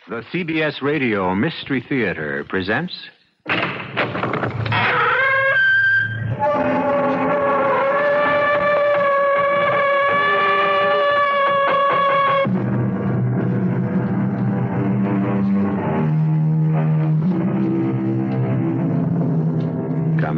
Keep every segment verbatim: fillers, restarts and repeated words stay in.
The C B S Radio Mystery Theater presents... Come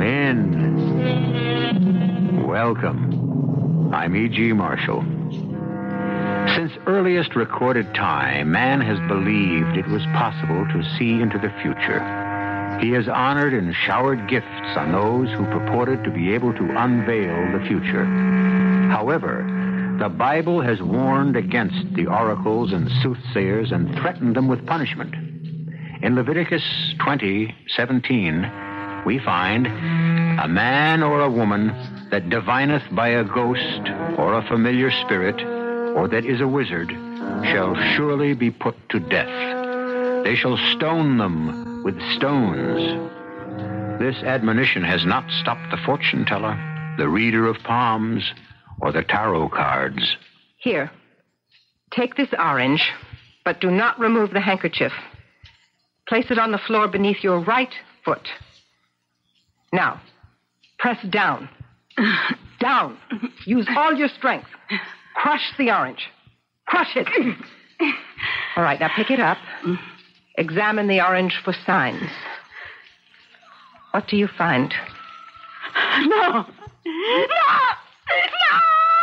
in. Welcome. I'm E G. Marshall. Since earliest recorded time, man has believed it was possible to see into the future. He has honored and showered gifts on those who purported to be able to unveil the future. However, the Bible has warned against the oracles and soothsayers and threatened them with punishment. In Leviticus twenty seventeen, we find, "A man or a woman that divineth by a ghost or a familiar spirit, or that is a wizard, shall surely be put to death. They shall stone them with stones." This admonition has not stopped the fortune teller, the reader of palms, or the tarot cards. Here, take this orange, but do not remove the handkerchief. Place it on the floor beneath your right foot. Now, press down. Down. Use all your strength. Crush the orange. Crush it. All right, now pick it up. Examine the orange for signs. What do you find? No. No. No.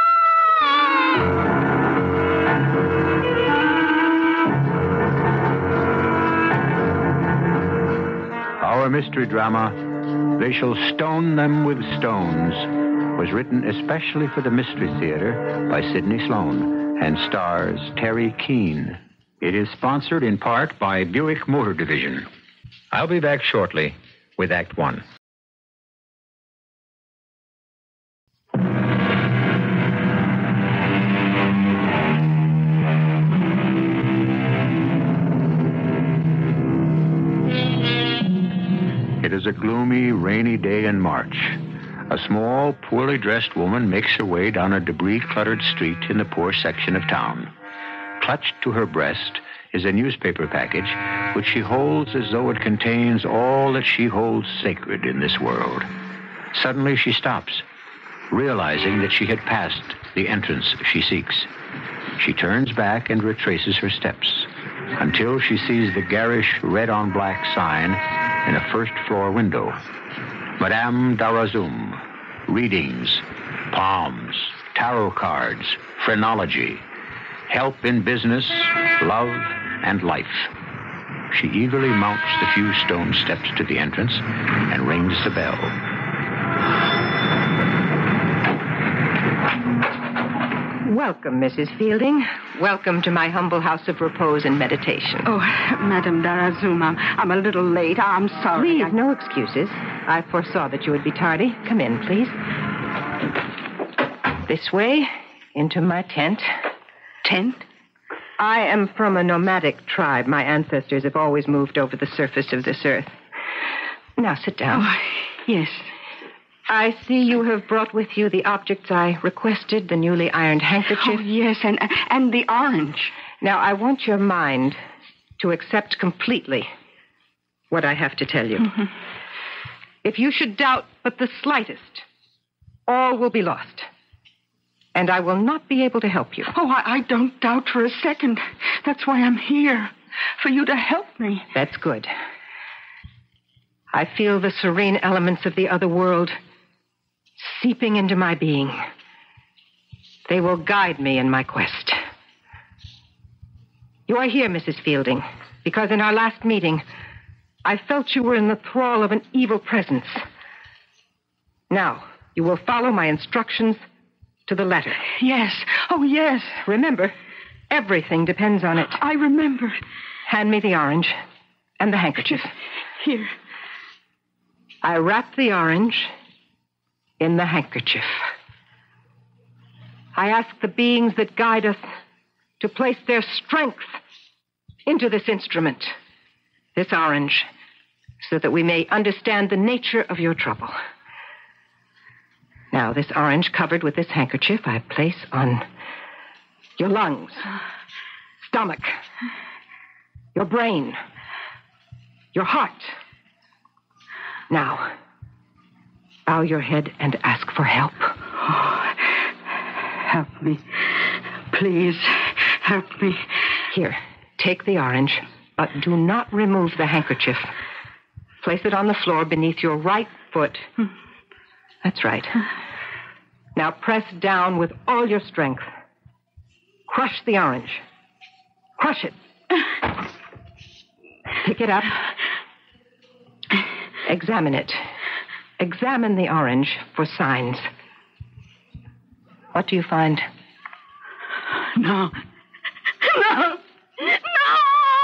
Our mystery drama, They Shall Stone Them with Stones, was written especially for the Mystery Theater by Sidney Sloan and stars Teri Keane. It is sponsored in part by Buick Motor Division. I'll be back shortly with Act One. It is a gloomy, rainy day in March. A small, poorly dressed woman makes her way down a debris-cluttered street in the poor section of town. Clutched to her breast is a newspaper package which she holds as though it contains all that she holds sacred in this world. Suddenly she stops, realizing that she had passed the entrance she seeks. She turns back and retraces her steps until she sees the garish red-on-black sign in a first-floor window. Madame Darazum, readings, palms, tarot cards, phrenology, help in business, love, and life. She eagerly mounts the few stone steps to the entrance and rings the bell. Welcome, Missus Fielding. Welcome to my humble house of repose and meditation. Oh, Madame Darazum, I'm, I'm a little late. I'm sorry. Please, I... no excuses. I foresaw that you would be tardy. Come in, please. This way, into my tent. Tent? I am from a nomadic tribe. My ancestors have always moved over the surface of this earth. Now, sit down. Oh, yes. I see you have brought with you the objects I requested, the newly ironed handkerchief. Oh, yes, and, and the orange. Now, I want your mind to accept completely what I have to tell you. Mm-hmm. If you should doubt but the slightest, all will be lost. And I will not be able to help you. Oh, I, I don't doubt for a second. That's why I'm here, for you to help me. That's good. I feel the serene elements of the other world seeping into my being. They will guide me in my quest. You are here, Missus Fielding, because in our last meeting, I felt you were in the thrall of an evil presence. Now, you will follow my instructions to the letter. Yes. Oh, yes. Remember, everything depends on it. I remember. Hand me the orange and the handkerchief. Here. I wrap the orange in the handkerchief. I ask the beings that guide us to place their strength into this instrument, this orange, so that we may understand the nature of your trouble. Now, this orange covered with this handkerchief I place on your lungs, stomach, your brain, your heart. Now, bow your head and ask for help. Oh, help me. Please, help me. Here, take the orange, but do not remove the handkerchief. Place it on the floor beneath your right foot. That's right. Now press down with all your strength. Crush the orange. Crush it. Pick it up. Examine it. Examine the orange for signs. What do you find? No. No. No!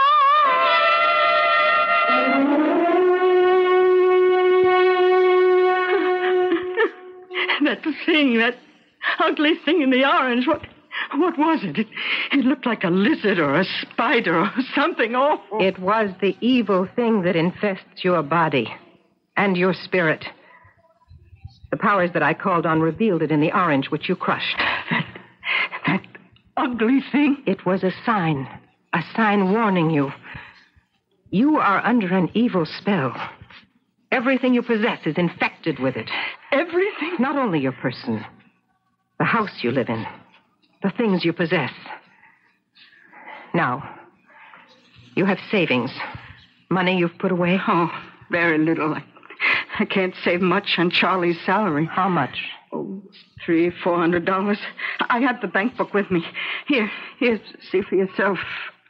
That thing, that ugly thing in the orange, what what was it? it? It looked like a lizard or a spider or something awful. It was the evil thing that infests your body and your spirit. The powers that I called on revealed it in the orange which you crushed. That, that ugly thing? It was a sign, a sign warning you. You are under an evil spell. Everything you possess is infected with it. Everything? Not only your person, the house you live in, the things you possess. Now, you have savings, money you've put away. Oh, very little. I, I can't save much on Charlie's salary. How much? Oh, three, four hundred dollars. I have the bank book with me. Here, here, see for yourself.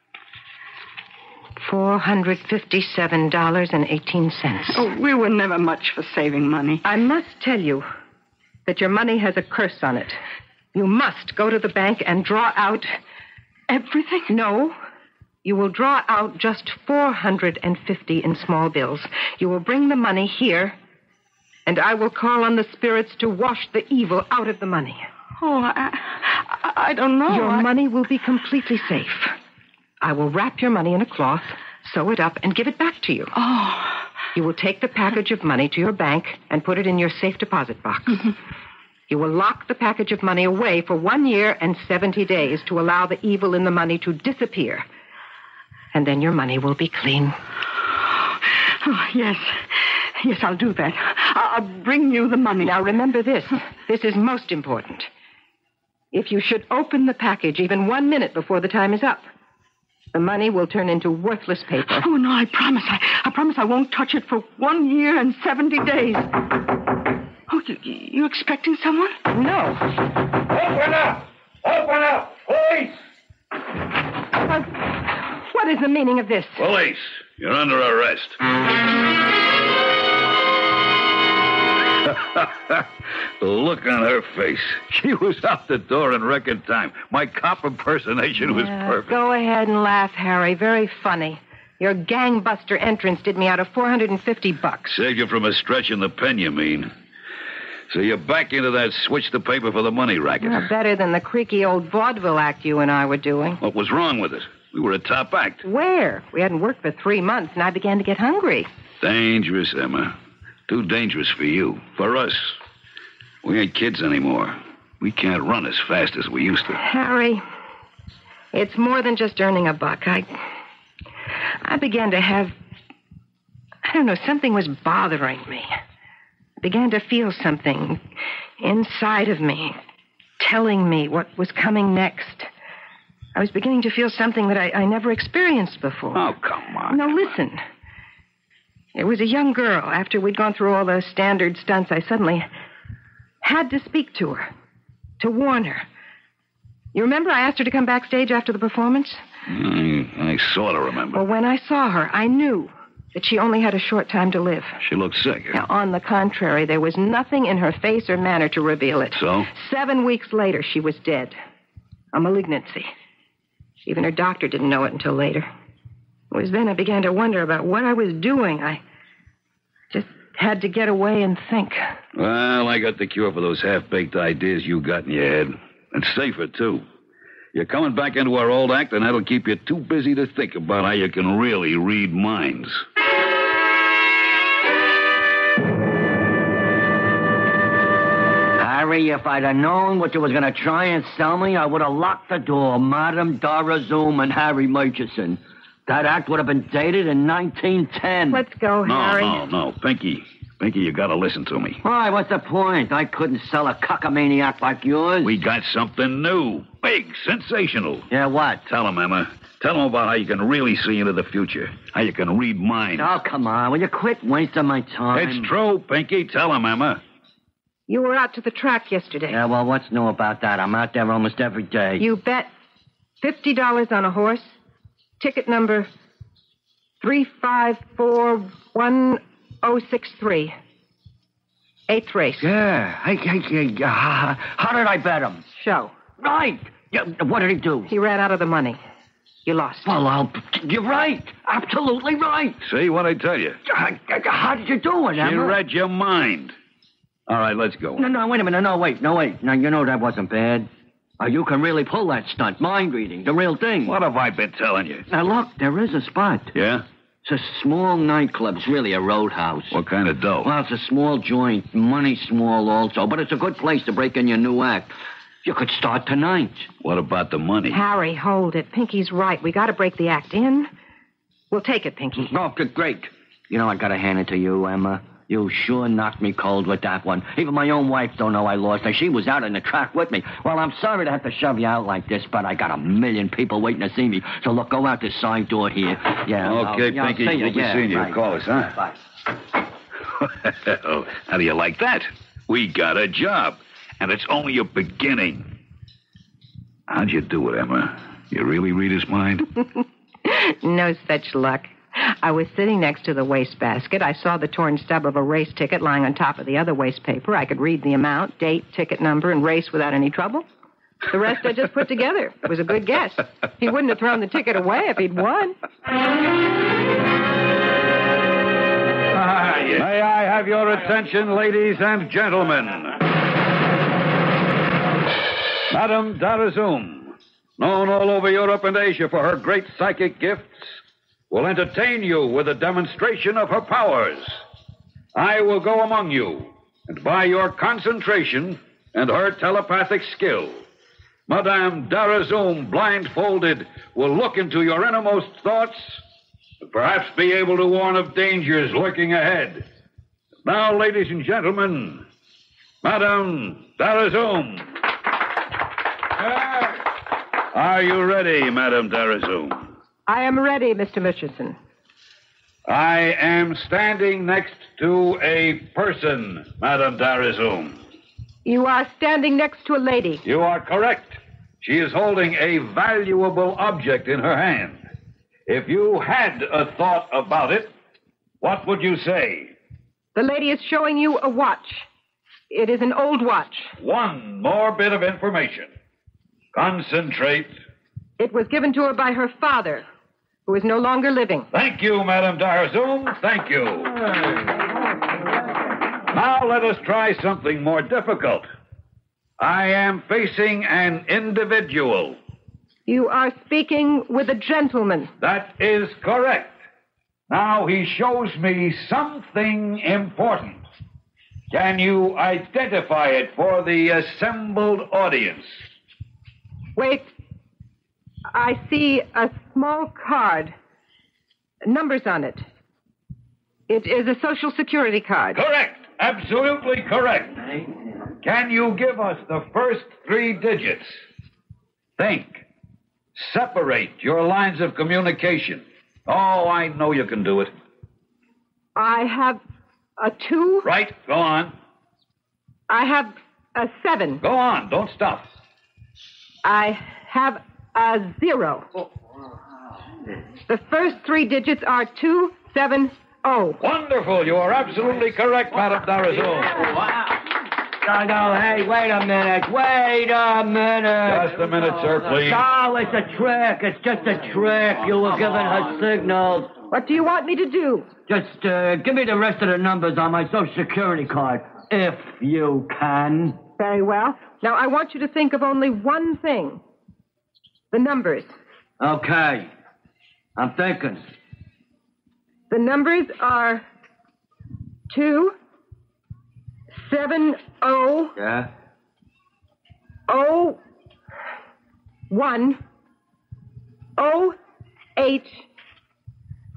Four hundred fifty-seven dollars and eighteen cents. Oh, we were never much for saving money. I must tell you that your money has a curse on it. You must go to the bank and draw out... Everything? No. You will draw out just four hundred fifty in small bills. You will bring the money here, and I will call on the spirits to wash the evil out of the money. Oh, I, I, I don't know. Your I... money will be completely safe. I will wrap your money in a cloth, sew it up, and give it back to you. Oh. You will take the package of money to your bank and put it in your safe deposit box. Mm-hmm. You will lock the package of money away for one year and seventy days to allow the evil in the money to disappear. And then your money will be clean. Oh, yes. Yes, I'll do that. I'll bring you the money. Now, remember this. This is most important. If you should open the package even one minute before the time is up, the money will turn into worthless paper. Oh, no, I promise. I, I promise I won't touch it for one year and seventy days. Oh, you, you expecting someone? No. Open up! Open up! Police! What, what is the meaning of this? Police, you're under arrest. The look on her face. She was out the door in record time. My cop impersonation was Yeah, perfect. Go ahead and laugh, Harry. Very funny. Your gangbuster entrance did me out of four hundred fifty bucks. Saved you from a stretch in the pen, you mean. So you're back into that switch the paper for the money racket. Well, better than the creaky old vaudeville act you and I were doing. What was wrong with it? We were a top act. Where? We hadn't worked for three months, and I began to get hungry. Dangerous, Emma. Too dangerous for you. For us. We ain't kids anymore. We can't run as fast as we used to. Harry, it's more than just earning a buck. I... I began to have... I don't know, something was bothering me. I began to feel something inside of me, telling me what was coming next. I was beginning to feel something that I, I never experienced before. Oh, come on. No, listen. There was a young girl. After we'd gone through all those standard stunts, I suddenly had to speak to her, to warn her. You remember I asked her to come backstage after the performance? I, I sort of remember. Well, when I saw her, I knew that she only had a short time to live. She looked sick. Now, on the contrary, there was nothing in her face or manner to reveal it. So? Seven weeks later, she was dead. A malignancy. Even her doctor didn't know it until later. It was then I began to wonder about what I was doing. I just had to get away and think. Well, I got the cure for those half-baked ideas you got in your head. And safer, too. You're coming back into our old act, and that'll keep you too busy to think about how you can really read minds. Harry, if I'd have known what you was going to try and sell me, I would have locked the door. Madame Dora Zoom and Harry Murchison. That act would have been dated in nineteen ten. Let's go, No, Harry. no, no. Pinky. Pinky, you gotta listen to me. Why, what's the point? I couldn't sell a cockamaniac like yours. We got something new. Big, sensational. Yeah, what? Tell him, Emma. Tell him about how you can really see into the future. How you can read minds. Oh, come on. Will you quit wasting my time? It's true, Pinky. Tell him, Emma. You were out to the track yesterday. Yeah, well, what's new about that? I'm out there almost every day. You bet fifty dollars on a horse. Ticket number three five four one oh six three. Eighth race. Yeah. Hey, hey, hey, uh, how did I bet him? Show. Right. Yeah, what did he do? He ran out of the money. You lost. Well, I'll, you're right. Absolutely right. See what I tell you? Uh, How did you do it, Emma? She read your mind. All right, let's go. No, no, wait a minute. No, wait. No, wait. Now, you know that wasn't bad. Uh, you can really pull that stunt. Mind reading. The real thing. What have I been telling you? Now, look. There is a spot. Yeah? It's a small nightclub. It's really a roadhouse. What kind of dough? Well, it's a small joint. Money small also. But it's a good place to break in your new act. You could start tonight. What about the money? Harry, hold it. Pinky's right. We got to break the act in. We'll take it, Pinky. Oh, good, great. You know, I gotta hand it to you, Emma. You sure knocked me cold with that one. Even my own wife don't know I lost her. She was out in the track with me. Well, I'm sorry to have to shove you out like this, but I got a million people waiting to see me. So, look, go out the side door here. Yeah. Okay, I'll, yeah, Pinky, I'll see you. we'll be Yeah, seeing you. right. Call us, huh? Bye. Well, how do you like that? We got a job, and it's only a beginning. How'd you do it, Emma? You really read his mind? No such luck. I was sitting next to the wastebasket. I saw the torn stub of a race ticket lying on top of the other waste paper. I could read the amount, date, ticket number, and race without any trouble. The rest I just put together. It was a good guess. He wouldn't have thrown the ticket away if he'd won. Ah, yes. May I have your attention, ladies and gentlemen? Madame Darazum, known all over Europe and Asia for her great psychic gifts, will entertain you with a demonstration of her powers. I will go among you, and by your concentration and her telepathic skill, Madame Darazum, blindfolded, will look into your innermost thoughts and perhaps be able to warn of dangers lurking ahead. Now, ladies and gentlemen, Madame Darazum. Are you ready, Madame Darazum? I am ready, Mister Murchison. I am standing next to a person, Madame Darazum. You are standing next to a lady. You are correct. She is holding a valuable object in her hand. If you had a thought about it, what would you say? The lady is showing you a watch. It is an old watch. One more bit of information. Concentrate. It was given to her by her father, who is no longer living. Thank you, Madame Darazum. Thank you. Now let us try something more difficult. I am facing an individual. You are speaking with a gentleman. That is correct. Now he shows me something important. Can you identify it for the assembled audience? Wait. I see a small card. Numbers on it. It is a Social Security card. Correct. Absolutely correct. Can you give us the first three digits? Think. Separate your lines of communication. Oh, I know you can do it. I have a two. Right. Go on. I have a seven. Go on. Don't stop. I have a zero. The first three digits are two seven oh. Wonderful. You are absolutely correct, Madame Darazum. Wow. No, no, hey, wait a minute. Wait a minute. Just a minute, sir, please. No, it's a trick. It's just a trick. You were giving her signals. What do you want me to do? Just uh, give me the rest of the numbers on my Social Security card, if you can. Very well. Now, I want you to think of only one thing. The numbers. Okay. I'm thinking. The numbers are two, seven, oh, Yeah? oh, one, oh, eight,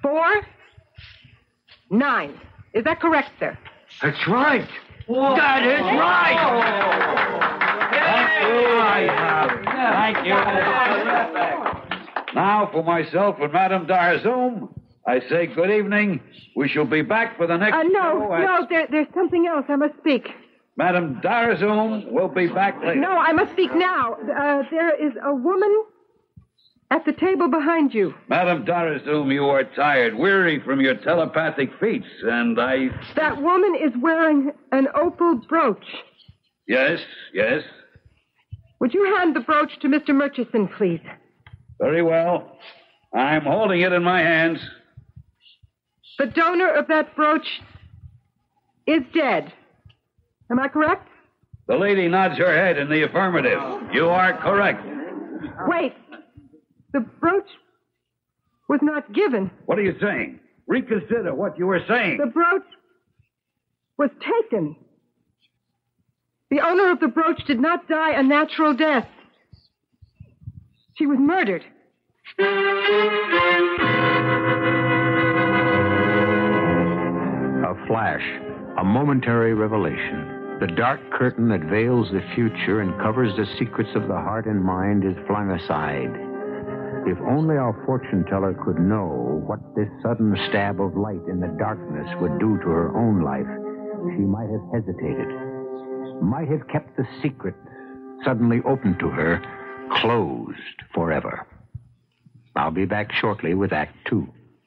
four, nine. Is that correct, sir? That's right. Whoa. That is right. Thank you. Thank you. Now, for myself and Madame Darzoum, I say good evening. We shall be back for the next Uh, no, show. at- no, there, there's something else. I must speak. Madame Darzoum will be back later. No, I must speak now. Uh, there is a woman at the table behind you. Madame Darzoum, you are tired, weary from your telepathic feats, and I... That woman is wearing an opal brooch. Yes, yes. Would you hand the brooch to Mister Murchison, please? Very well. I'm holding it in my hands. The donor of that brooch is dead. Am I correct? The lady nods her head in the affirmative. You are correct. Wait. The brooch was not given. What are you saying? Reconsider what you were saying. The brooch was taken. The owner of the brooch did not die a natural death. She was murdered. A flash, a momentary revelation. The dark curtain that veils the future and covers the secrets of the heart and mind is flung aside. If only our fortune teller could know what this sudden stab of light in the darkness would do to her own life, she might have hesitated, might have kept the secret suddenly open to her closed forever. I'll be back shortly with Act Two.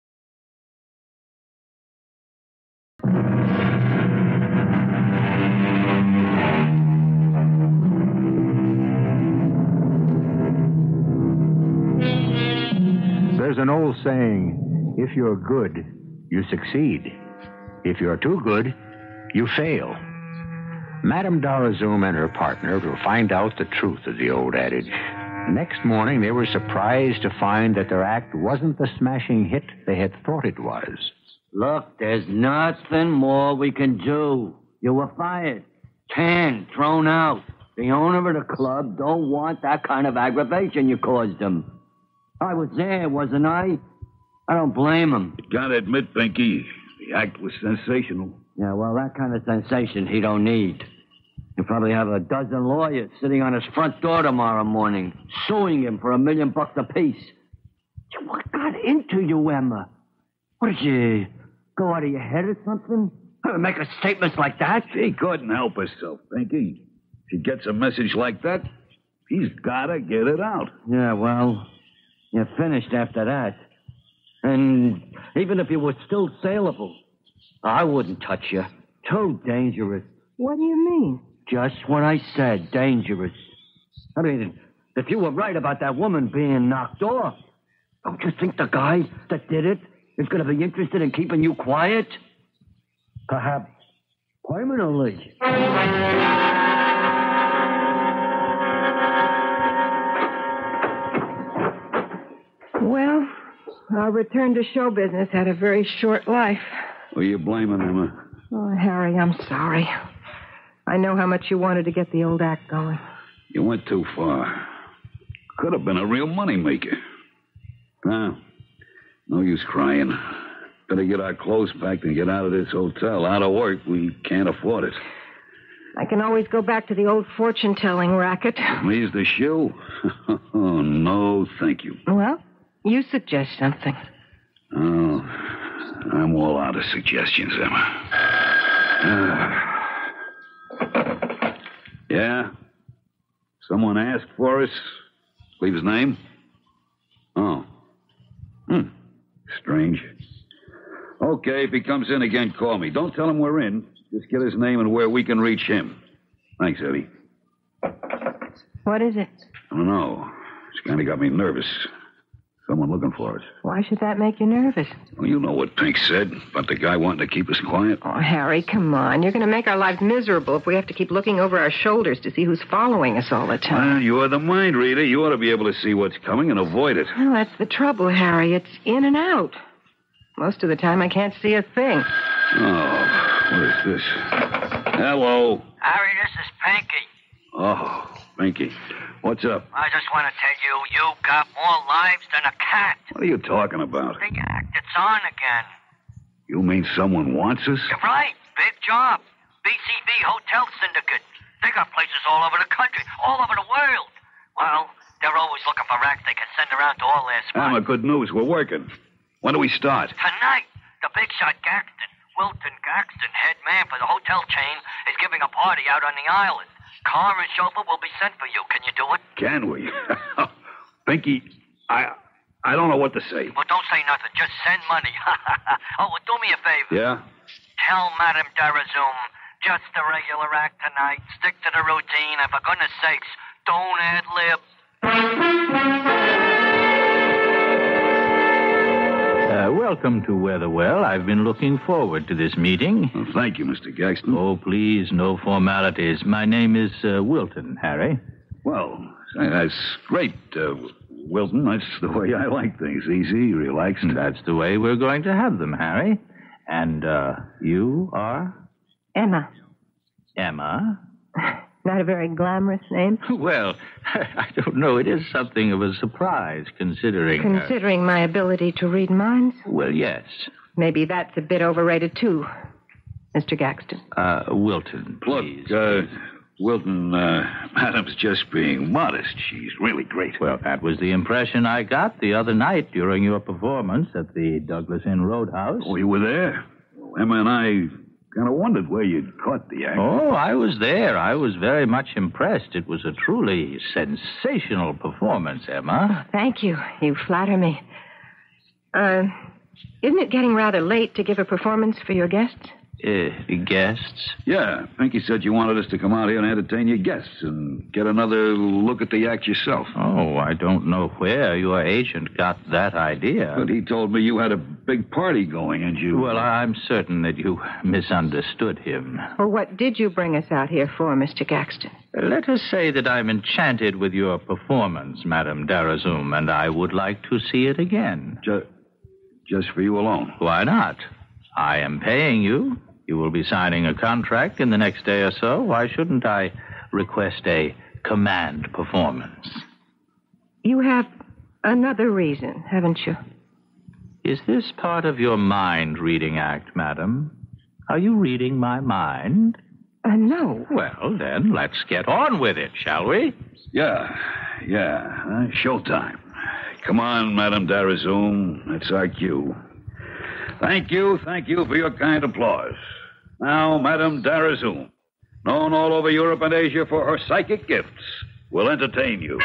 There's an old saying, if you're good, you succeed. If you're too good, you fail. Madame Darzoum and her partner will find out the truth of the old adage. Next morning, they were surprised to find that their act wasn't the smashing hit they had thought it was. Look, there's nothing more we can do. You were fired. Canned, thrown out. The owner of the club don't want that kind of aggravation you caused him. I was there, wasn't I? I don't blame him. You gotta admit, Pinky, the act was sensational. Yeah, well, that kind of sensation he don't need. He'll probably have a dozen lawyers sitting on his front door tomorrow morning, suing him for a million bucks apiece. What got into you, Emma? What, did you go out of your head or something? Make a statement like that? She couldn't help herself, Pinky. If she gets a message like that, she's gotta get it out. Yeah, well, you're finished after that. And even if you were still saleable, I wouldn't touch you. Too dangerous. What do you mean? Just what I said, dangerous. I mean, if you were right about that woman being knocked off, don't you think the guy that did it is going to be interested in keeping you quiet? Perhaps permanently. Well, our return to show business had a very short life. Who are you blaming, Emma? Oh, Harry, I'm sorry. I know how much you wanted to get the old act going. You went too far. Could have been a real moneymaker. Now, no use crying. Better get our clothes packed and get out of this hotel. Out of work, we can't afford it. I can always go back to the old fortune-telling racket. Me's the shoe? Oh, no, thank you. Well, you suggest something. Oh, I'm all out of suggestions, Emma. Uh, yeah? Someone asked for us? Leave his name? Oh. Hmm. Strange. Okay, if he comes in again, call me. Don't tell him we're in. Just get his name and where we can reach him. Thanks, Eddie. What is it? I don't know. It's kind of got me nervous. Someone looking for us. Why should that make you nervous? Well, you know what Pink said about the guy wanting to keep us quiet. Oh, Harry, come on. You're going to make our lives miserable if we have to keep looking over our shoulders to see who's following us all the time. Well, you're the mind reader. You ought to be able to see what's coming and avoid it. Well, that's the trouble, Harry. It's in and out. Most of the time, I can't see a thing. Oh, what is this? Hello. Harry, this is Pinky. Oh, Pinky, what's up? I just want to tell you, you got more lives than a cat. What are you talking about? The act, it's on again. You mean someone wants us? You're right. Big job. B C B Hotel Syndicate. They got places all over the country, all over the world. Well, they're always looking for acts they can send around to all their spots. Emma, good news. We're working. When do we start? Tonight, the big shot Gaxton, Wilton Gaxton, head man for the hotel chain, is giving a party out on the island. Car and chauffeur will be sent for you. Can you do it? Can we? Pinky, I I don't know what to say. Well, don't say nothing. Just send money. Oh, well, do me a favor. Yeah? Tell Madame Darazoum, just a regular act tonight. Stick to the routine, and for goodness sakes, don't ad-lib. Uh, welcome to Weatherwell. I've been looking forward to this meeting. Well, thank you, Mister Gaxton. Oh, please, no formalities. My name is uh, Wilton, Harry. Well, say, that's great, uh, Wilton. That's the way I like things. Easy, relaxed. That's the way we're going to have them, Harry. And uh, you are? Emma. Emma? Not a very glamorous name. Well, I don't know. It is something of a surprise, considering... Considering uh, my ability to read minds? Well, yes. Maybe that's a bit overrated, too, Mister Gaxton. Uh, Wilton, please. Look, uh, Wilton, uh, Madam's just being modest. She's really great. Well, that was the impression I got the other night during your performance at the Douglas Inn Roadhouse. Oh, you were there? Well, Emma and I kind of wondered where you'd caught the act. Oh, I was there. I was very much impressed. It was a truly sensational performance, Emma. Oh, thank you. You flatter me. Uh, isn't it getting rather late to give a performance for your guests? Uh, guests? Yeah, Pinky said you wanted us to come out here and entertain your guests and get another look at the act yourself. Oh, I don't know where your agent got that idea. But he told me you had a big party going and you... Well, I'm certain that you misunderstood him. Well, what did you bring us out here for, Mister Gaxton? Let us say that I'm enchanted with your performance, Madame Darazoum, and I would like to see it again. Just, just for you alone? Why not? I am paying you. You will be signing a contract in the next day or so. Why shouldn't I request a command performance? You have another reason, haven't you? Is this part of your mind-reading act, madam? Are you reading my mind? Uh, no. Well, then, let's get on with it, shall we? Yeah, yeah. Uh, showtime. Come on, Madame Darazoum. That's our cue. Thank you, thank you for your kind applause. Now, Madame Darazoum, known all over Europe and Asia for her psychic gifts, will entertain you.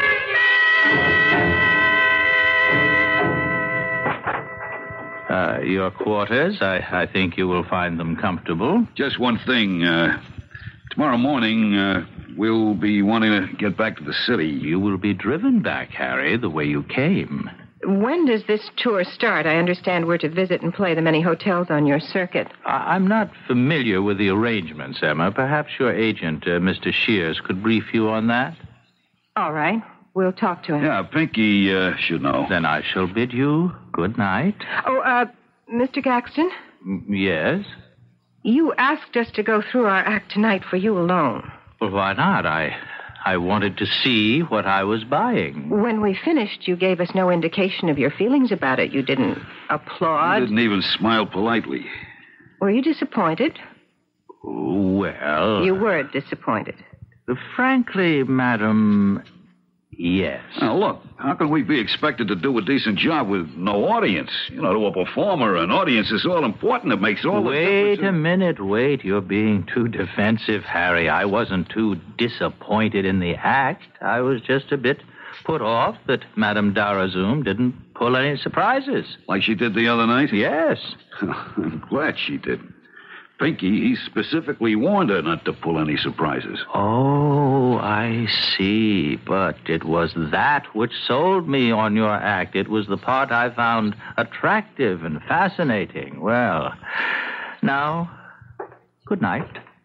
Uh, your quarters, I, I think you will find them comfortable. Just one thing. Uh, tomorrow morning, uh, we'll be wanting to get back to the city. You will be driven back, Harry, the way you came. When does this tour start? I understand we're to visit and play the many hotels on your circuit. I- I'm not familiar with the arrangements, Emma. Perhaps your agent, uh, Mister Shears, could brief you on that? All right. We'll talk to him. Yeah, Pinky uh, should know. Then I shall bid you good night. Oh, uh, Mister Gaxton? M- yes? You asked us to go through our act tonight for you alone. Well, why not? I... I wanted to see what I was buying. When we finished, you gave us no indication of your feelings about it. You didn't applaud. You didn't even smile politely. Were you disappointed? Well... You were disappointed. Frankly, madam, yes. Now, look, how can we be expected to do a decent job with no audience? You know, to a performer, an audience is all important. It makes all the difference. Wait a minute, wait. You're being too defensive, Harry. I wasn't too disappointed in the act. I was just a bit put off that Madame Darazoum didn't pull any surprises. Like she did the other night? Yes. I'm glad she did. Pinky, he specifically warned her not to pull any surprises. Oh, I see. But it was that which sold me on your act. It was the part I found attractive and fascinating. Well, now, good night.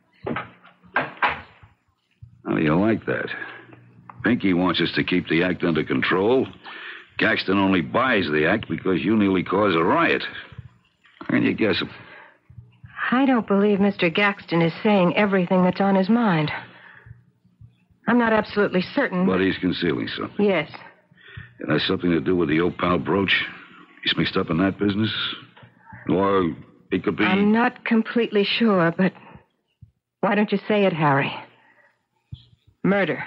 How do you like that? Pinky wants us to keep the act under control. Gaxton only buys the act because you nearly caused a riot. How can you guess him? I don't believe Mister Gaxton is saying everything that's on his mind. I'm not absolutely certain. But he's concealing something. Yes. It has something to do with the opal brooch. He's mixed up in that business. Or it could be... I'm not completely sure, but why don't you say it, Harry? Murder.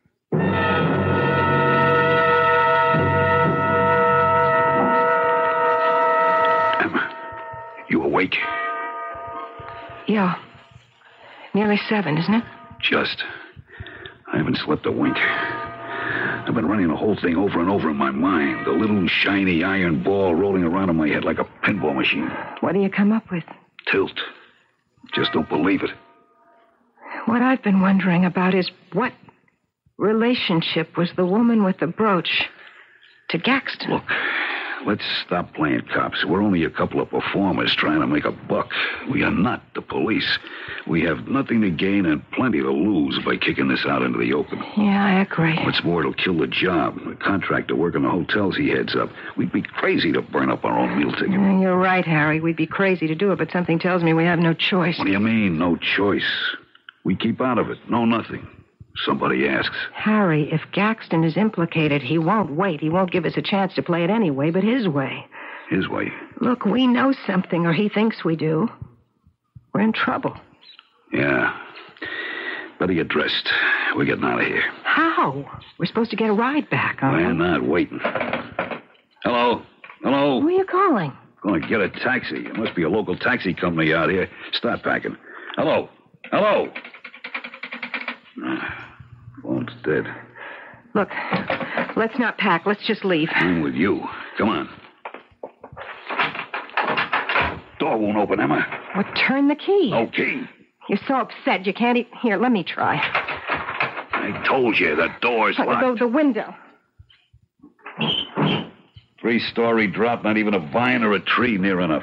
Emma, you awake? Yeah. Nearly seven, isn't it? Just. I haven't slept a wink. I've been running the whole thing over and over in my mind. The little shiny iron ball rolling around in my head like a pinball machine. What do you come up with? Tilt. Just don't believe it. What I've been wondering about is what relationship was the woman with the brooch to Gaxton? Look, let's stop playing cops. We're only a couple of performers trying to make a buck. We are not the police. We have nothing to gain and plenty to lose by kicking this out into the open. Yeah, I agree. What's more, it'll kill the job. The contractor working the hotels he heads up. We'd be crazy to burn up our own meal ticket. Yeah, you're right, Harry. We'd be crazy to do it, but something tells me we have no choice. What do you mean, no choice? We keep out of it. No nothing. Somebody asks. Harry, if Gaxton is implicated, he won't wait. He won't give us a chance to play it anyway, but his way. His way? Look, we know something, or he thinks we do. We're in trouble. Yeah. Better get dressed. We're getting out of here. How? We're supposed to get a ride back, aren't We're we? not waiting. Hello? Hello? Who are you calling? Going to get a taxi. There must be a local taxi company out here. Start packing. Hello? Hello? Ah, phone's dead. Look, let's not pack. Let's just leave. I'm with you. Come on. Door won't open, Emma. Well, turn the key. No key. You're so upset you can't eat. Here, let me try. I told you the door's Look, locked. the, the window. Three-story drop, not even a vine or a tree near enough.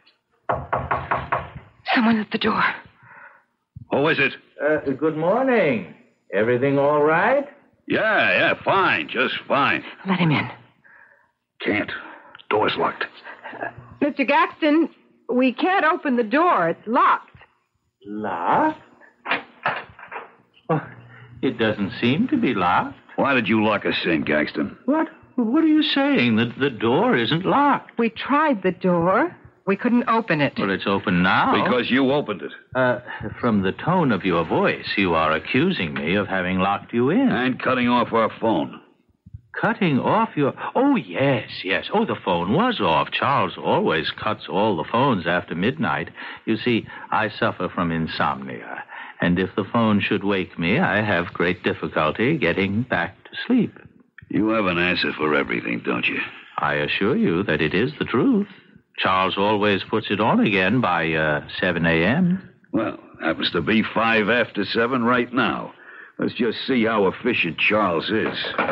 Someone at the door. Who is it? Uh, good morning. Everything all right? Yeah, yeah, fine. Just fine. Let him in. Can't. Door's locked. Mister Gaxton, we can't open the door. It's locked. Locked? Oh, it doesn't seem to be locked. Why did you lock us in, Gaxton? What? What are you saying? The, the door isn't locked. We tried the door. We couldn't open it. Well, it's open now. Because you opened it. Uh, from the tone of your voice, you are accusing me of having locked you in. And cutting off our phone. Cutting off your... Oh, yes, yes. Oh, the phone was off. Charles always cuts all the phones after midnight. You see, I suffer from insomnia. And if the phone should wake me, I have great difficulty getting back to sleep. You have an answer for everything, don't you? I assure you that it is the truth. Charles always puts it on again by uh, seven a.m. Well, happens to be five after seven right now. Let's just see how efficient Charles is.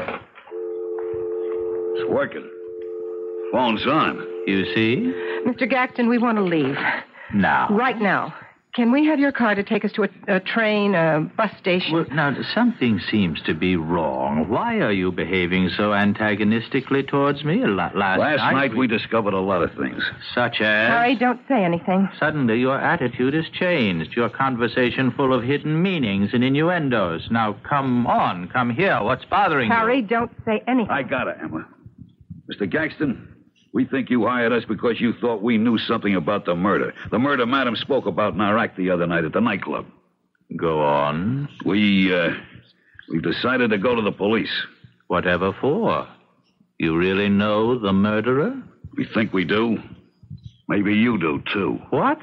It's working. Phone's on. You see? Mister Gaxton, we want to leave. Now. Right now. Can we have your car to take us to a, a train, a bus station? Well, now, something seems to be wrong. Why are you behaving so antagonistically towards me? La- last, Last night, night we discovered a lot of things. Such as... Harry, don't say anything. Suddenly your attitude has changed. Your conversation full of hidden meanings and innuendos. Now, come on. Come here. What's bothering Harry, you? don't say anything. I got it, Emma. Mister Gaxton, we think you hired us because you thought we knew something about the murder. The murder Madam spoke about in our act the other night at the nightclub. Go on. We, uh, we've decided to go to the police. Whatever for? You really know the murderer? We think we do. Maybe you do, too. What?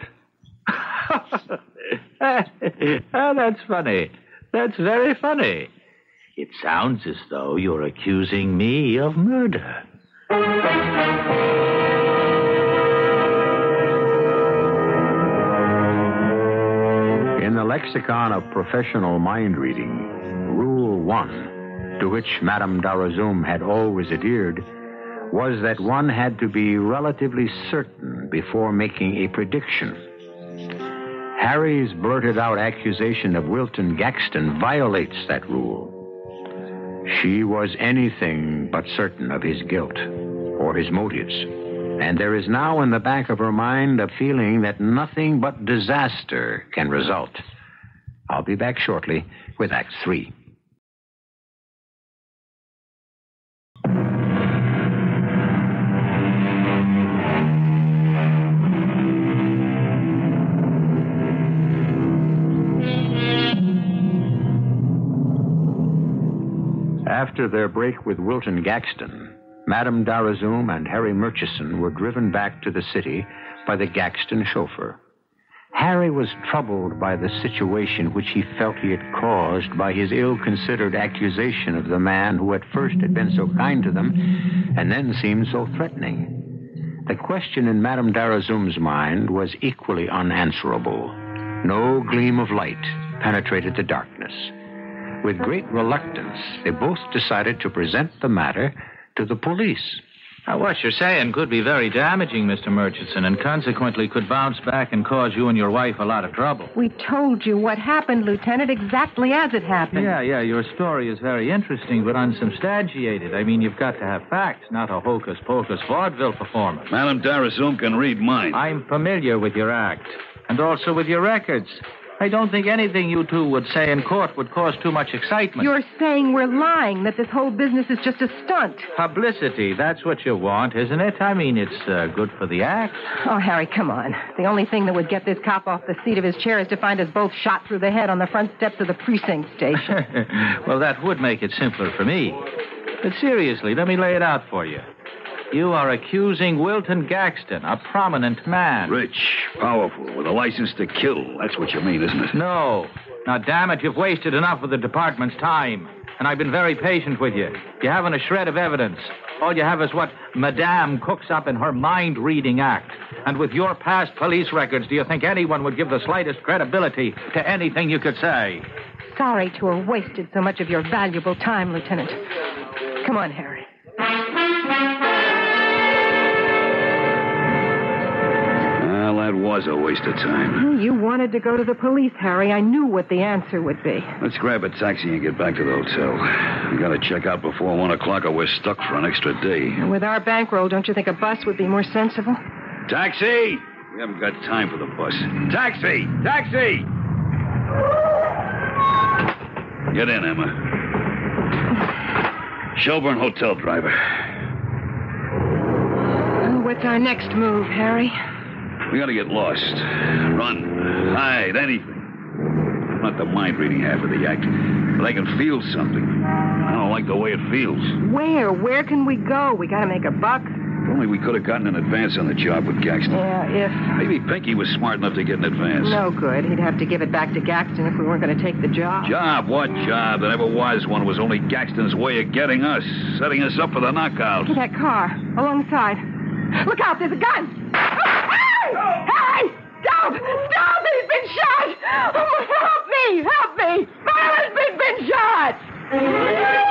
Oh, that's funny. That's very funny. It sounds as though you're accusing me of murder. In the lexicon of professional mind reading, Rule One, to which Madame Darazum had always adhered, was that one had to be relatively certain before making a prediction. Harry's blurted-out accusation of Wilton Gaxton violates that rule. She was anything but certain of his guilt or his motives, and there is now in the back of her mind a feeling that nothing but disaster can result. I'll be back shortly with Act Three. After their break with Wilton Gaxton, Madame Darazoum and Harry Murchison were driven back to the city by the Gaxton chauffeur. Harry was troubled by the situation which he felt he had caused by his ill-considered accusation of the man who at first had been so kind to them and then seemed so threatening. The question in Madame Darazoum's mind was equally unanswerable. No gleam of light penetrated the darkness. With great reluctance, they both decided to present the matter to the police. Now, what you're saying could be very damaging, Mister Murchison, and consequently could bounce back and cause you and your wife a lot of trouble. We told you what happened, Lieutenant, exactly as it happened. Yeah, yeah, your story is very interesting, but unsubstantiated. I mean, you've got to have facts, not a hocus-pocus vaudeville performance. Madame Darazoum can read minds. I'm familiar with your act, and also with your records. I don't think anything you two would say in court would cause too much excitement. You're saying we're lying, that this whole business is just a stunt. Publicity, that's what you want, isn't it? I mean, it's uh, good for the act. Oh, Harry, come on. The only thing that would get this cop off the seat of his chair is to find us both shot through the head on the front steps of the precinct station. Well, that would make it simpler for me. But seriously, let me lay it out for you. You are accusing Wilton Gaxton, a prominent man. Rich, powerful, with a license to kill. That's what you mean, isn't it? No. Now, damn it, you've wasted enough of the department's time. And I've been very patient with you. You haven't a shred of evidence. All you have is what Madame cooks up in her mind-reading act. And with your past police records, do you think anyone would give the slightest credibility to anything you could say? Sorry to have wasted so much of your valuable time, Lieutenant. Come on, Harry. Well, that was a waste of time. You wanted to go to the police, Harry. I knew what the answer would be. Let's grab a taxi and get back to the hotel. We gotta check out before one o'clock or we're stuck for an extra day. And with our bankroll, don't you think a bus would be more sensible? Taxi! We haven't got time for the bus. Taxi! Taxi! Get in, Emma. Shelburne Hotel driver. What's our next move, Harry? We gotta get lost. Run. Hide. Anything. I'm not the mind-reading half of the act, but I can feel something. I don't like the way it feels. Where? Where can we go? We gotta make a buck. If only we could have gotten an advance on the job with Gaxton. Yeah, if... Maybe Pinky was smart enough to get an advance. No good. He'd have to give it back to Gaxton if we weren't going to take the job. Job? What job? There never was one. It was only Gaxton's way of getting us, setting us up for the knockout. Get that car. Alongside. Look out, there's a gun! Hey! Hey! Stop! Stop! He's been shot! Oh, help me! Help me! My husband's been shot!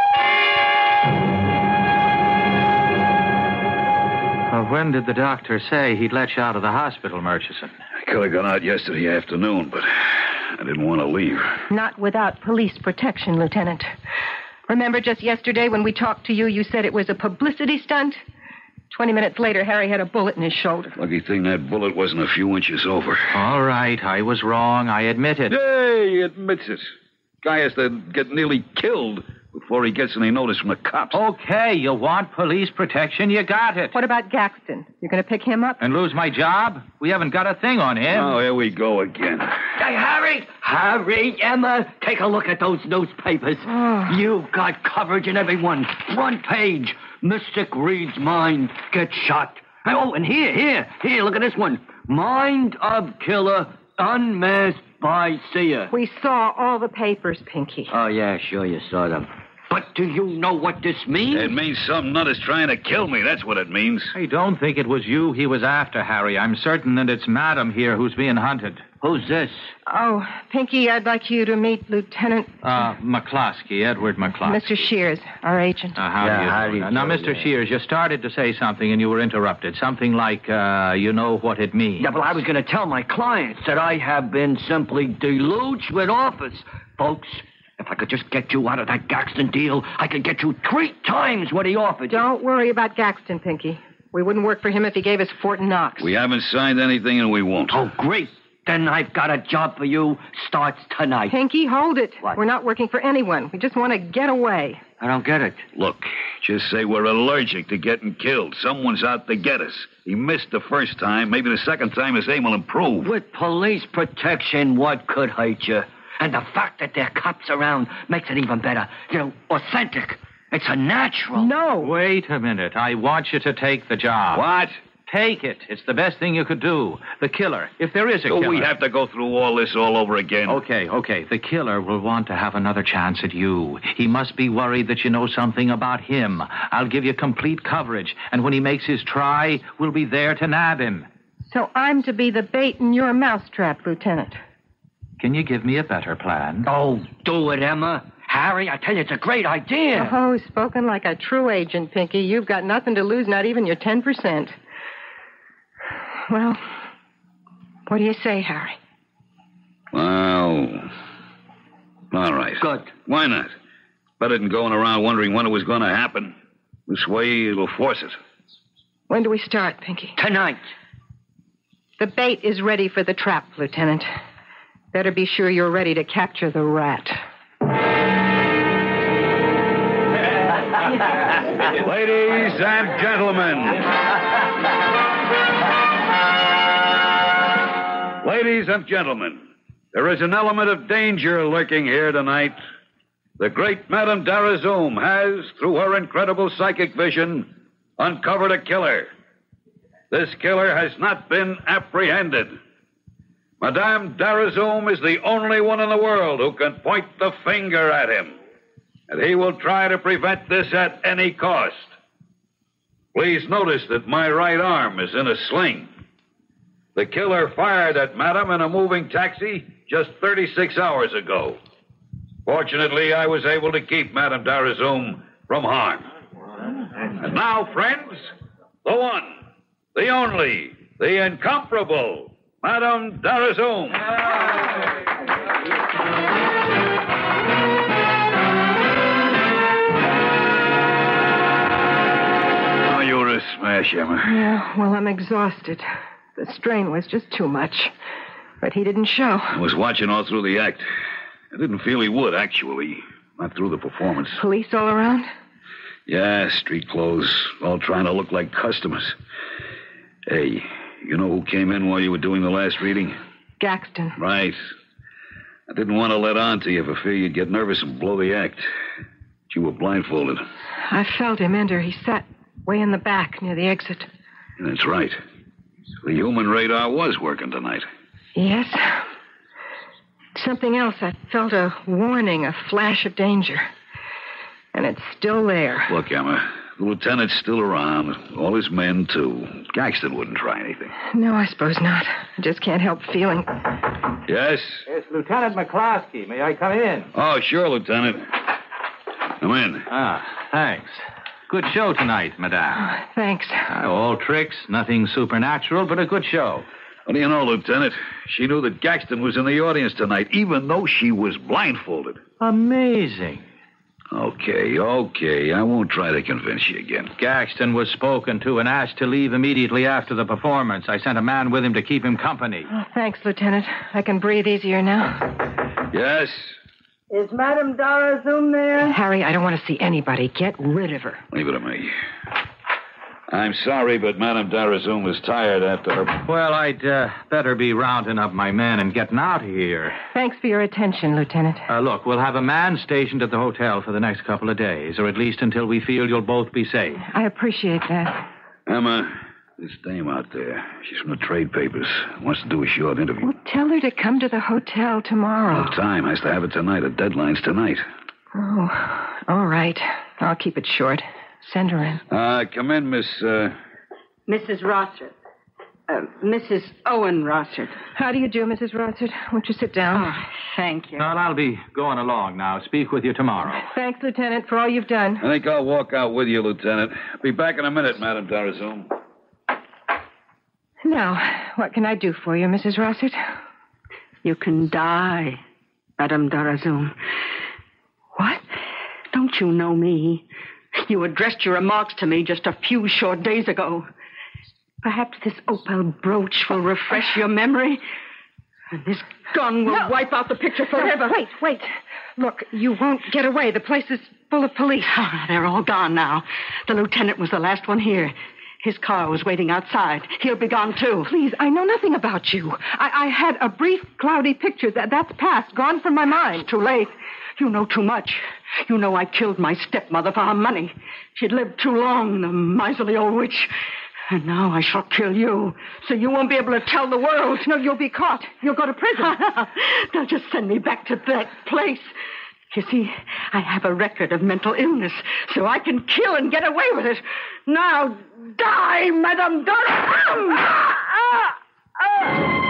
Well, when did the doctor say he'd let you out of the hospital, Murchison? I could have gone out yesterday afternoon, but I didn't want to leave. Not without police protection, Lieutenant. Remember just yesterday when we talked to you, you said it was a publicity stunt? Twenty minutes later, Harry had a bullet in his shoulder. Lucky thing that bullet wasn't a few inches over. All right, I was wrong. I admit it. Hey, he admits it. Guy has to get nearly killed before he gets any notice from the cops. Okay, you want police protection, you got it. What about Gaxton? You're going to pick him up? And lose my job? We haven't got a thing on him. Oh, here we go again. Hey, Harry! Harry, Emma, take a look at those newspapers. Oh. You've got coverage in every one. Front page. Mystic reads mind, gets shot. Oh, and here, here, here, look at this one. Mind of killer, unmasked by seer. We saw all the papers, Pinky. Oh, yeah, sure, you saw them. But do you know what this means? It means some nut is trying to kill me. That's what it means. I don't think it was you he was after, Harry. I'm certain that it's Madam here who's being hunted. Who's this? Oh, Pinky, I'd like you to meet Lieutenant... Uh, McCloskey, Edward McCloskey. Mister Shears, our agent. Uh, how Yeah, do you how do? do you Now, do, Mister yeah. Shears, you started to say something and you were interrupted. Something like, uh, you know what it means. Yeah, well, I was going to tell my clients that I have been simply deluged with offers. Folks, if I could just get you out of that Gaxton deal, I could get you three times what he offered. Don't worry about Gaxton, Pinky. We wouldn't work for him if he gave us Fort Knox. We haven't signed anything and we won't. Oh, great. Then I've got a job for you. Starts tonight. Pinky, hold it. What? We're not working for anyone. We just want to get away. I don't get it. Look, just say we're allergic to getting killed. Someone's out to get us. He missed the first time. Maybe the second time his aim will improve. With police protection, what could hurt you? And the fact that there are cops around makes it even better. You know, authentic. It's a natural. No. Wait a minute. I want you to take the job. What? Take it. It's the best thing you could do. The killer, if there is a Do killer. we have to go through all this all over again? Okay, okay. The killer will want to have another chance at you. He must be worried that you know something about him. I'll give you complete coverage, and when he makes his try, we'll be there to nab him. So I'm to be the bait in your mousetrap, Lieutenant. Can you give me a better plan? Oh, do it, Emma. Harry, I tell you, it's a great idea. Oh, spoken like a true agent, Pinky. You've got nothing to lose, not even your ten percent. Well, what do you say, Harry? Well, all right. Good. Why not? Better than going around wondering when it was going to happen. This way, it'll force it. When do we start, Pinky? Tonight. The bait is ready for the trap, Lieutenant. Better be sure you're ready to capture the rat. Ladies and gentlemen. Ladies and gentlemen, there is an element of danger lurking here tonight. The great Madame Darazoum has, through her incredible psychic vision, uncovered a killer. This killer has not been apprehended. Madame Darazoum is the only one in the world who can point the finger at him. And he will try to prevent this at any cost. Please notice that my right arm is in a sling. The killer fired at Madame in a moving taxi just thirty-six hours ago. Fortunately, I was able to keep Madame Darazoum from harm. And now, friends, the one, the only, the incomparable Madame Darazoum. Oh, you were a smash, Emma. Yeah, well, I'm exhausted. The strain was just too much. But he didn't show. I was watching all through the act. I didn't feel he would, actually. Not through the performance. Police all around? Yeah, street clothes, all trying to look like customers. Hey, you know who came in while you were doing the last reading? Gaxton. Right. I didn't want to let on to you for fear you'd get nervous and blow the act. But you were blindfolded. I felt him enter. He sat way in the back near the exit. That's right. The human radar was working tonight. Yes. Something else. I felt a warning, a flash of danger. And it's still there. Look, Emma, the lieutenant's still around. All his men, too. Gaxton wouldn't try anything. No, I suppose not. I just can't help feeling. Yes? Yes, Lieutenant McCloskey. May I come in? Oh, sure, Lieutenant. Come in. Ah, thanks. Good show tonight, madame. Oh, thanks. Uh, all tricks, nothing supernatural, but a good show. What do you know, Lieutenant? She knew that Gaxton was in the audience tonight, even though she was blindfolded. Amazing. Okay, okay. I won't try to convince you again. Gaxton was spoken to and asked to leave immediately after the performance. I sent a man with him to keep him company. Oh, thanks, Lieutenant. I can breathe easier now. Yes? Is Madame Darazoum there? Harry, I don't want to see anybody. Get rid of her. Leave it to me. I'm sorry, but Madame Darazoum was tired after her... Well, I'd uh, better be rounding up my men and getting out of here. Thanks for your attention, Lieutenant. Uh, look, we'll have a man stationed at the hotel for the next couple of days, or at least until we feel you'll both be safe. I appreciate that. Emma, this dame out there, she's from the trade papers. Wants to do a short interview. Well, tell her to come to the hotel tomorrow. No time. Has to have it tonight. The deadline's tonight. Oh, all right. I'll keep it short. Send her in. Uh, come in, Miss, uh... Missus Rossard. Uh, Missus Owen Rossard. How do you do, Missus Rossard? Won't you sit down? Oh, thank you. Well, I'll be going along now. Speak with you tomorrow. Thanks, Lieutenant, for all you've done. I think I'll walk out with you, Lieutenant. Be back in a minute, Madame Darazoum. Now, what can I do for you, Missus Rossard? You can die, Madame Darazoum. What? Don't you know me? You addressed your remarks to me just a few short days ago. Perhaps this opal brooch will refresh your memory, and this gun will No. wipe out the picture forever. No, wait, wait. Look, you won't get away. The place is full of police. Ah, they're all gone now. The lieutenant was the last one here. His car was waiting outside. He'll be gone, too. Please, I know nothing about you. I, I had a brief, cloudy picture. That, that's past, gone from my mind. It's too late. You know too much. You know I killed my stepmother for her money. She'd lived too long, the miserly old witch. And now I shall kill you, so you won't be able to tell the world. No, you'll be caught. You'll go to prison. They'll just send me back to that place. You see, I have a record of mental illness, so I can kill and get away with it. Now, die, Madame Doran! Ah, ah, ah.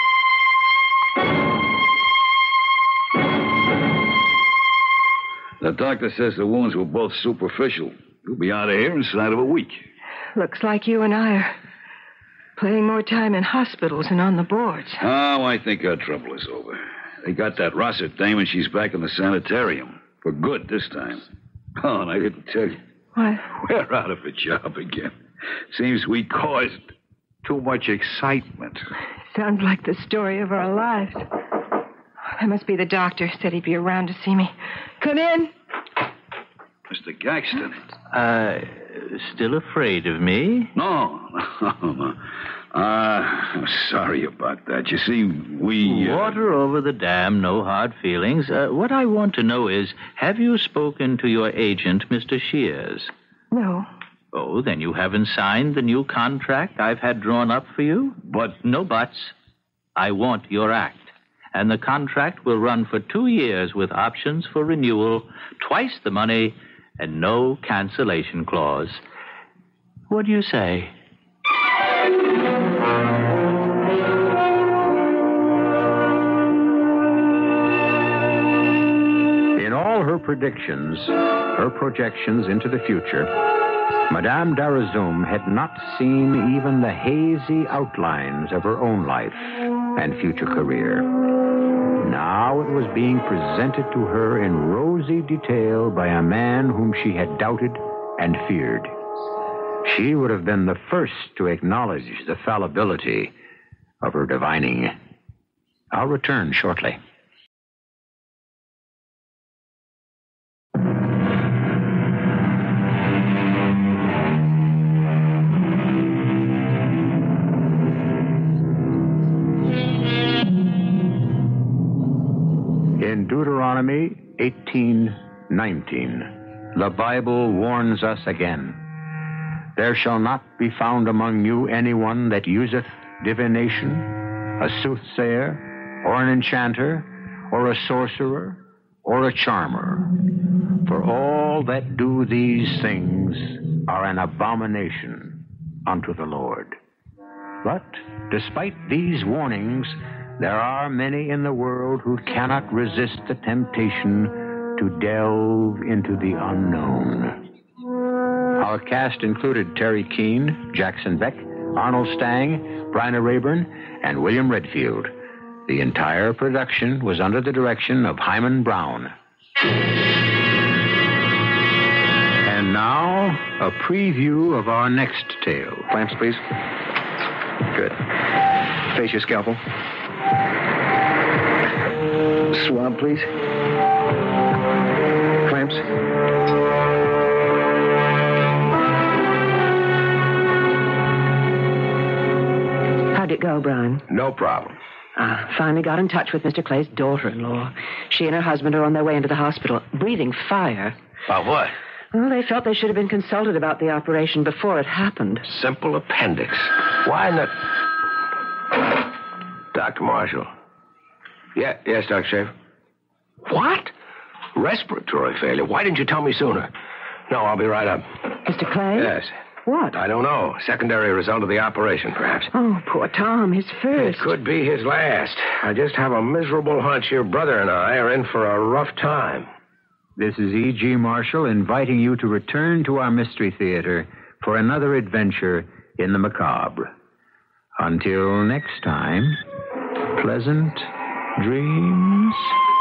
The doctor says the wounds were both superficial. You'll be out of here inside of a week. Looks like you and I are playing more time in hospitals and on the boards. Oh, I think our trouble is over. They got that Rossett dame, and she's back in the sanitarium. For good this time. Oh, and I didn't tell you. What? We're out of a job again. Seems we caused too much excitement. Sounds like the story of our lives. That must be the doctor. Said he'd be around to see me. Come in. Mister Gaxton. Uh, still afraid of me? No, no, no. Uh, I'm sorry about that. You see, we... Uh... Water over the dam, no hard feelings. Uh, what I want to know is, have you spoken to your agent, Mister Shears? No. Oh, then you haven't signed the new contract I've had drawn up for you? But no buts. I want your act. And the contract will run for two years with options for renewal, twice the money, and no cancellation clause. What do you say? In all her predictions, her projections into the future, Madame Darazum had not seen even the hazy outlines of her own life and future career. Now it was being presented to her in rosy detail by a man whom she had doubted and feared. She would have been the first to acknowledge the fallibility of her divining. I'll return shortly. In Deuteronomy eighteen nineteen, the Bible warns us again. There shall not be found among you anyone that useth divination, a soothsayer, or an enchanter, or a sorcerer, or a charmer. For all that do these things are an abomination unto the Lord. But despite these warnings, there are many in the world who cannot resist the temptation to delve into the unknown. Our cast included Teri Keane, Jackson Beck, Arnold Stang, Bryna Rayburn, and William Redfield. The entire production was under the direction of Hyman Brown. And now, a preview of our next tale. Clamps, please. Good. Face your scalpel. Swab, please. Clamps. How'd it go, Brian? No problem. Ah, finally got in touch with Mister Clay's daughter-in-law. She and her husband are on their way into the hospital, breathing fire. About what? Well, they felt they should have been consulted about the operation before it happened. Simple appendix. Why not... Doctor Marshall. Yeah, yes, Doctor Schaefer. What? Respiratory failure. Why didn't you tell me sooner? No, I'll be right up. Mister Clay? Yes. What? I don't know. Secondary result of the operation, perhaps. Oh, poor Tom. His first. It could be his last. I just have a miserable hunch your brother and I are in for a rough time. This is E G. Marshall inviting you to return to our Mystery Theater for another adventure in the macabre. Until next time, pleasant dreams.